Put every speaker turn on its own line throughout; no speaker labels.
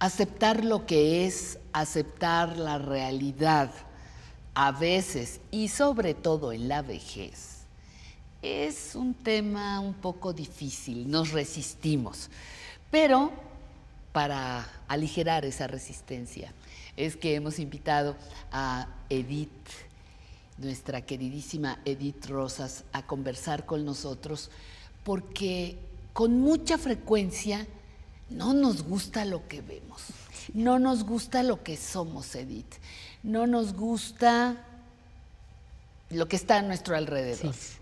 Aceptar lo que es, aceptar la realidad, a veces y sobre todo en la vejez, es un tema un poco difícil, nos resistimos. Pero para aligerar esa resistencia es que hemos invitado a Edith, nuestra queridísima Edith Rosas, a conversar con nosotros, porque con mucha frecuencia no nos gusta lo que vemos, no nos gusta lo que somos, Edith, no nos gusta lo que está a nuestro alrededor. Sí.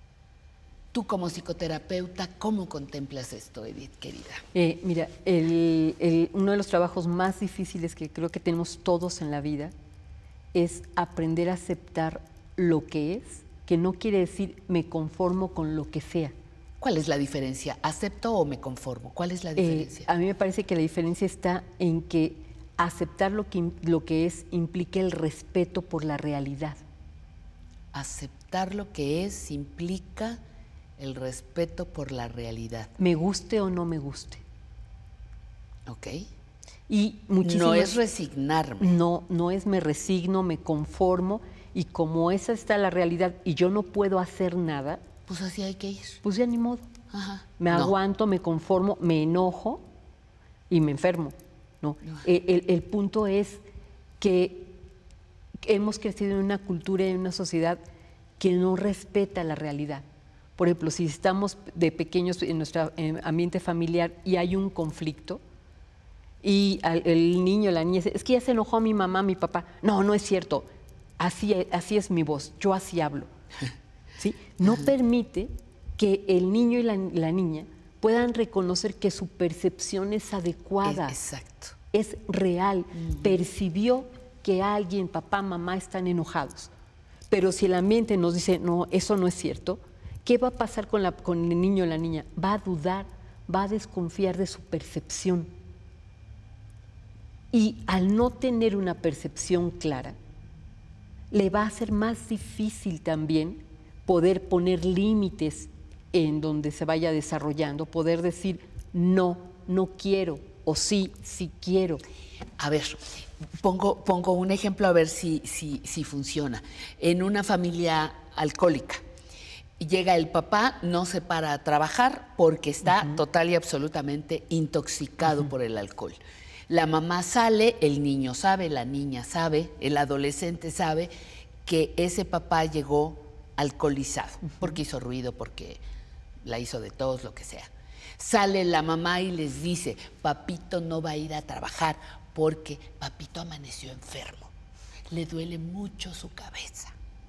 Tú como psicoterapeuta, ¿cómo contemplas esto, Edith, querida?
Mira, uno de los trabajos más difíciles que creo que tenemos todos en la vida es aprender a aceptar lo que es, que no quiere decir me conformo con lo que sea.
¿Cuál es la diferencia? ¿Acepto o me conformo? ¿Cuál es la diferencia?
A mí me parece que la diferencia está en que aceptar lo que es implica el respeto por la realidad.
Aceptar lo que es implica el respeto por la realidad.
Me guste o no me guste.
Ok.
Y muchísimas,
no es resignarme.
No es me resigno, me conformo, y como esa está la realidad y yo no puedo hacer nada,
pues así hay que ir.
Pues ya ni modo.
Ajá.
Me aguanto, me conformo, me enojo y me enfermo. No. El punto es que hemos crecido en una cultura y en una sociedad que no respeta la realidad. Por ejemplo, si estamos de pequeños en nuestro ambiente familiar y hay un conflicto y el niño, la niña, es que ya se enojó mi mamá, mi papá. No, no es cierto. Así es mi voz, yo así hablo. ¿Sí? No permite que el niño y la niña puedan reconocer que su percepción es adecuada.
Exacto.
Es real. Percibió que alguien, papá, mamá, están enojados. Pero si el ambiente nos dice, no, eso no es cierto, ¿qué va a pasar con el niño o la niña? Va a dudar, va a desconfiar de su percepción. Y al no tener una percepción clara, le va a ser más difícil también poder poner límites en donde se vaya desarrollando, poder decir no, no quiero, o sí, sí quiero.
A ver, pongo un ejemplo a ver si funciona. En una familia alcohólica, llega el papá, no se para a trabajar porque está total y absolutamente intoxicado por el alcohol. La mamá sale, el niño sabe, la niña sabe, el adolescente sabe que ese papá llegó alcoholizado, porque hizo ruido, porque la hizo de todos, lo que sea. Sale la mamá y les dice, papito no va a ir a trabajar porque papito amaneció enfermo, le duele mucho su cabeza.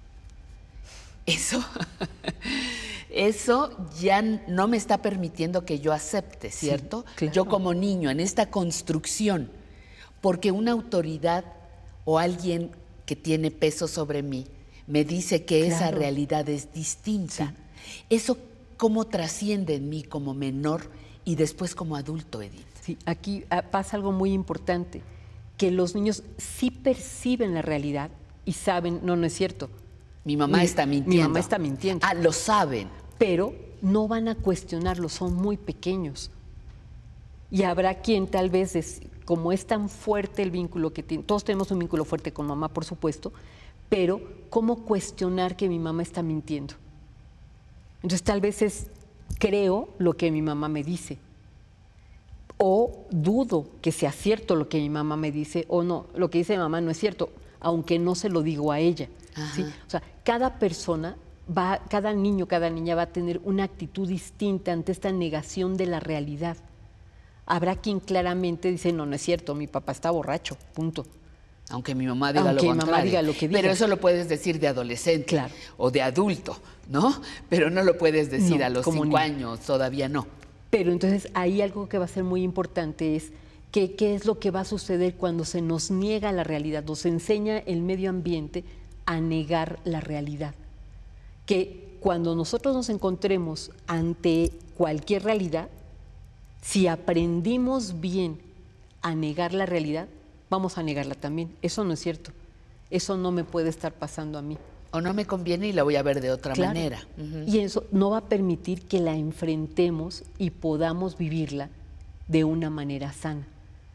Eso ya no me está permitiendo que yo acepte, ¿cierto? Sí, claro. Yo como niño, en esta construcción, porque una autoridad o alguien que tiene peso sobre mí me dice que esa realidad es distinta. Sí. Eso cómo trasciende en mí como menor y después como adulto, Edith.
Sí, aquí pasa algo muy importante, que los niños sí perciben la realidad y saben, no es cierto.
Mi mamá está mintiendo.
Mi mamá está mintiendo.
Ah, lo saben.
Pero no van a cuestionarlo, son muy pequeños. Y habrá quien tal vez, como es tan fuerte el vínculo que tiene, todos tenemos un vínculo fuerte con mamá, por supuesto, pero ¿cómo cuestionar que mi mamá está mintiendo? Entonces tal vez creo lo que mi mamá me dice, o dudo que sea cierto lo que mi mamá me dice, o no, lo que dice mi mamá no es cierto, aunque no se lo digo a ella. ¿Sí? O sea, cada persona, cada niño, cada niña va a tener una actitud distinta ante esta negación de la realidad. Habrá quien claramente dice, no es cierto, mi papá está borracho, punto.
Aunque mi mamá diga lo contrario. Aunque mi mamá diga lo que diga. Pero eso lo puedes decir de adolescente, claro, o de adulto, ¿no? Pero no lo puedes decir a los 5 años, todavía no.
Pero entonces ahí algo que va a ser muy importante es qué es lo que va a suceder cuando se nos niega la realidad, nos enseña el medio ambiente a negar la realidad. Que cuando nosotros nos encontremos ante cualquier realidad, si aprendimos bien a negar la realidad, vamos a negarla también. Eso no es cierto. Eso no me puede estar pasando a mí.
O no me conviene y la voy a ver de otra manera.
Y eso no va a permitir que la enfrentemos y podamos vivirla de una manera sana.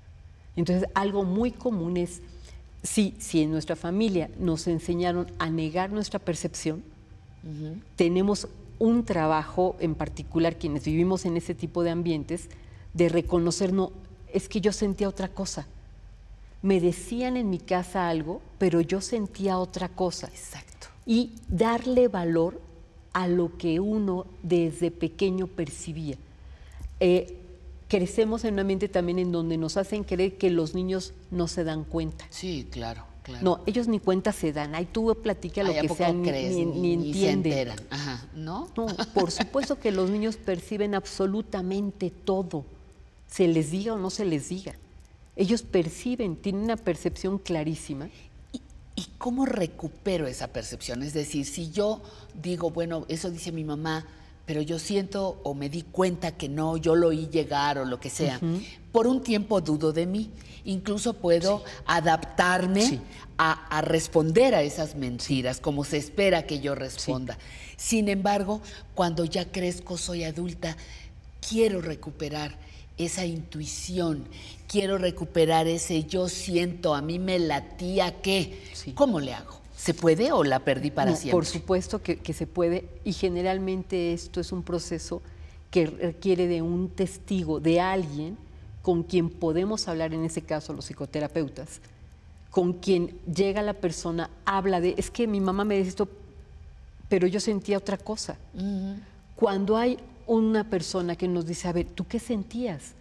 Entonces, algo muy común es, si en nuestra familia nos enseñaron a negar nuestra percepción, tenemos un trabajo en particular, quienes vivimos en ese tipo de ambientes, de reconocer, no, es que yo sentía otra cosa. Me decían en mi casa algo, pero yo sentía otra cosa.
Exacto.
Y darle valor a lo que uno desde pequeño percibía. Crecemos en un ambiente también en donde nos hacen creer que los niños no se dan cuenta.
Sí, claro, claro.
No, ellos ni cuenta se dan. Ahí tú platica lo
Ay, ¿a
que
poco
sea,
crees?
ni
Ni se
entienden.
enteran. Ajá, ¿no?
No, por supuesto que los niños perciben absolutamente todo, se les diga o no se les diga. Ellos perciben, tienen una percepción clarísima.
¿Y cómo recupero esa percepción? Es decir, si yo digo, bueno, eso dice mi mamá, pero yo siento o me di cuenta que no, yo lo oí llegar o lo que sea, por un tiempo dudo de mí. Incluso puedo adaptarme a responder a esas mentiras, como se espera que yo responda. Sin embargo, cuando ya crezco, soy adulta, quiero recuperar esa intuición, quiero recuperar ese yo siento, a mí me latía que. ¿Cómo le hago? ¿Se puede o la perdí para siempre?
Por supuesto que se puede, y generalmente esto es un proceso que requiere de un testigo, de alguien con quien podemos hablar, en ese caso los psicoterapeutas, con quien llega la persona, habla de, es que mi mamá me dice esto, pero yo sentía otra cosa. Cuando hay una persona que nos dice, a ver, ¿tú qué sentías?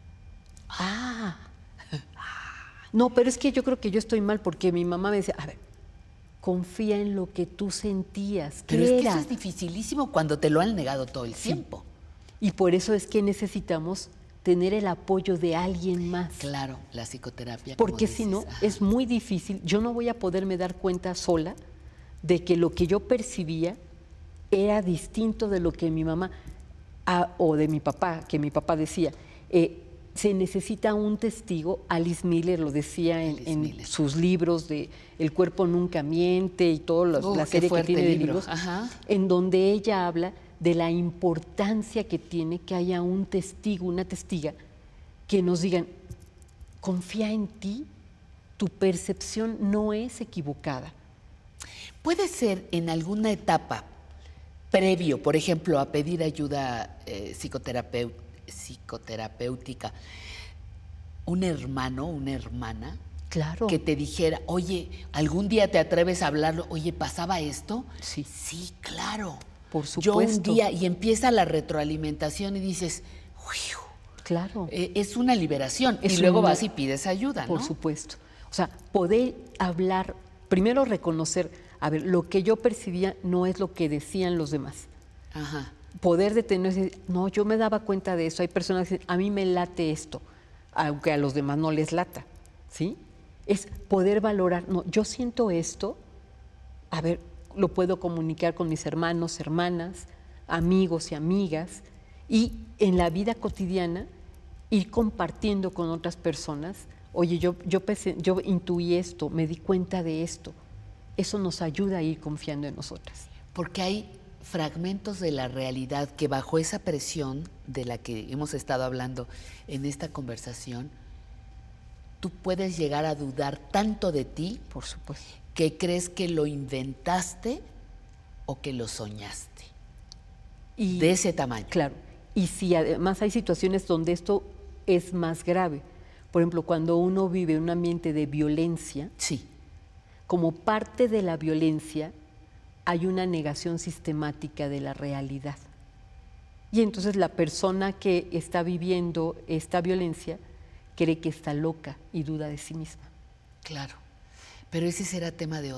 No, pero es que yo creo que yo estoy mal porque mi mamá me decía, a ver, confía en lo que tú sentías.
Pero es que eso es dificilísimo cuando te lo han negado todo el tiempo.
Y por eso es que necesitamos tener el apoyo de alguien más.
Claro, la psicoterapia.
Porque si no, es muy difícil. Yo no voy a poderme dar cuenta sola de que lo que yo percibía era distinto de lo que mi mamá o de mi papá, que mi papá decía. Se necesita un testigo. Alice Miller lo decía en sus libros de El cuerpo nunca miente y toda la serie que tiene de libros, en donde ella habla de la importancia que tiene que haya un testigo, una testiga, que nos digan, confía en ti, tu percepción no es equivocada.
Puede ser en alguna etapa previo, por ejemplo, a pedir ayuda psicoterapéutica, un hermano, una hermana,
claro,
que te dijera, oye, ¿algún día te atreves a hablarlo? Oye, ¿pasaba esto?
Sí.
Sí, claro.
Por supuesto.
Yo un día, y empieza la retroalimentación y dices, uy,
claro.
Es una liberación. Y luego vas y pides ayuda, ¿no?
Por supuesto. O sea, poder hablar, primero reconocer, a ver, lo que yo percibía no es lo que decían los demás. Poder detenerse, no, yo me daba cuenta de eso. Hay personas que dicen, a mí me late esto, aunque a los demás no les lata, ¿sí? Es poder valorar, no, yo siento esto, a ver, lo puedo comunicar con mis hermanos, hermanas, amigos y amigas, y en la vida cotidiana ir compartiendo con otras personas, oye, yo intuí esto, me di cuenta de esto. Eso nos ayuda a ir confiando en nosotras.
Porque hay fragmentos de la realidad que bajo esa presión de la que hemos estado hablando en esta conversación, tú puedes llegar a dudar tanto de ti,
por supuesto,
que crees que lo inventaste o que lo soñaste. Y de ese tamaño.
Claro. Y si además hay situaciones donde esto es más grave. Por ejemplo, cuando uno vive en un ambiente de violencia, como parte de la violencia hay una negación sistemática de la realidad. Y entonces la persona que está viviendo esta violencia cree que está loca y duda de sí misma.
Claro, pero ese será tema de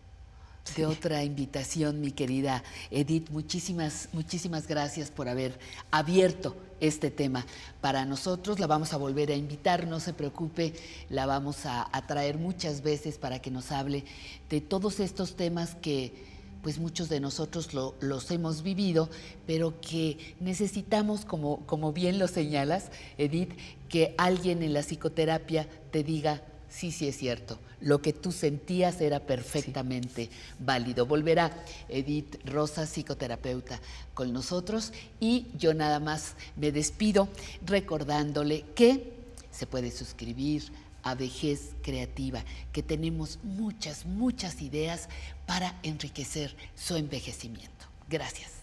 otra invitación, mi querida Edith. Muchísimas gracias por haber abierto este tema para nosotros. La vamos a volver a invitar, no se preocupe, la vamos a traer muchas veces para que nos hable de todos estos temas que pues muchos de nosotros los hemos vivido, pero que necesitamos, como bien lo señalas, Edith, que alguien en la psicoterapia te diga, sí es cierto, lo que tú sentías era perfectamente válido. Volverá Edith Rosas, psicoterapeuta, con nosotros, y yo nada más me despido recordándole que se puede suscribir a Vejez Creativa, que tenemos muchas ideas para enriquecer su envejecimiento. Gracias.